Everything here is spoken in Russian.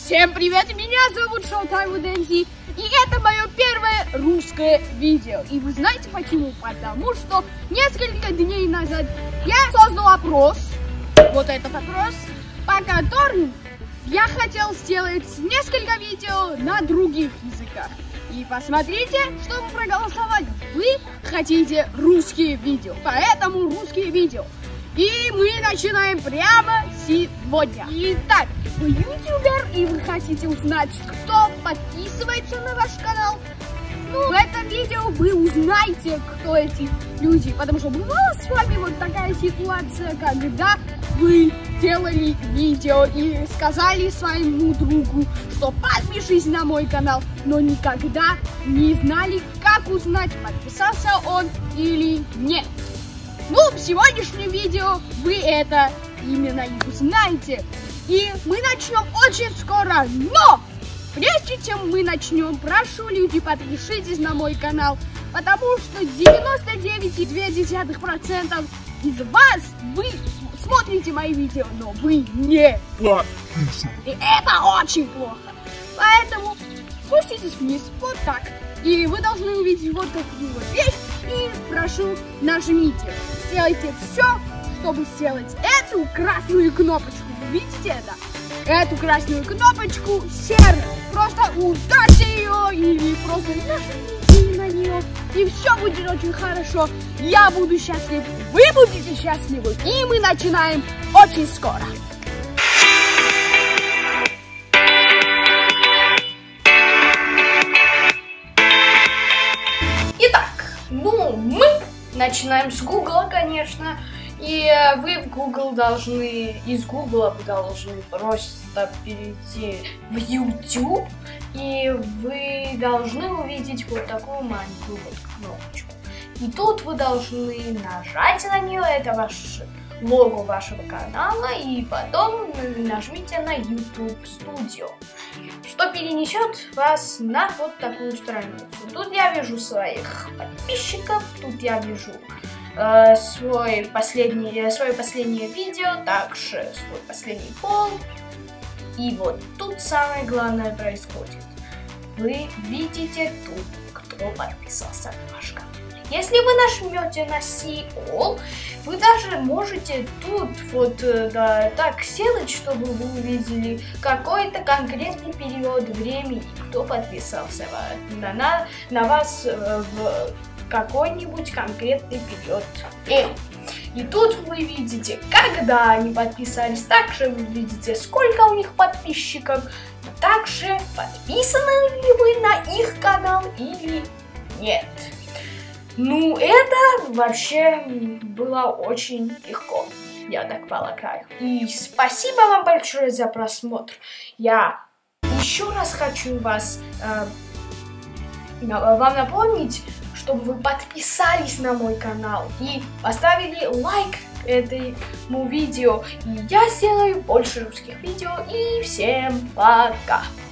Всем привет, меня зовут Showtime Дэнзи, и это мое первое русское видео. И вы знаете почему? Потому что несколько дней назад я создал опрос, вот этот опрос, по которому я хотел сделать несколько видео на других языках. И посмотрите, что вы проголосовали. Вы хотите русские видео, поэтому русские видео. И мы начинаем прямо сегодня. Итак, вы ютубер и вы хотите узнать, кто подписывается на ваш канал. Ну, в этом видео вы узнаете, кто эти люди. Потому что бывала с вами вот такая ситуация, когда вы делали видео и сказали своему другу, что подпишись на мой канал, но никогда не знали, как узнать, подписался он или нет. Ну, в сегодняшнем видео вы это именно и узнаете. И мы начнем очень скоро. Но прежде чем мы начнем, прошу, люди, подпишитесь на мой канал, потому что 99,2% из вас, вы смотрите мои видео, но вы не подписаны. И это очень плохо. Поэтому спуститесь вниз, вот так. И вы должны увидеть вот такую вот вещь. И прошу, нажмите. Сделайте все, чтобы сделать эту красную кнопочку. Вы видите это? Эту красную кнопочку серую. Просто ударьте ее или просто нажмите на нее. И все будет очень хорошо. Я буду счастлив, вы будете счастливы. И мы начинаем очень скоро. Мы начинаем с Гугла, конечно, и вы в Google должны, из Гугла вы должны просто перейти в YouTube, и вы должны увидеть вот такую маленькую вот кнопочку. И тут вы должны нажать на нее, это ваше лого вашего канала, и потом нажмите на YouTube Studio, что перенесет вас на вот такую страницу. Тут я вижу своих подписчиков, тут я вижу свое последнее видео, также свой последний пол. И вот тут самое главное происходит. Вы видите тут, кто подписался на ваш канал. Если вы нажмете на See All, вы даже можете тут вот так сделать, чтобы вы увидели какой-то конкретный период времени, кто подписался на вас в какой-нибудь конкретный период времени. И тут вы видите, когда они подписались, также вы видите, сколько у них подписчиков, также подписаны ли вы на их канал или нет. Ну, это вообще было очень легко, я так полагаю. И спасибо вам большое за просмотр. Я еще раз хочу вам напомнить, чтобы вы подписались на мой канал и поставили лайк этому видео. И я сделаю больше русских видео. И всем пока!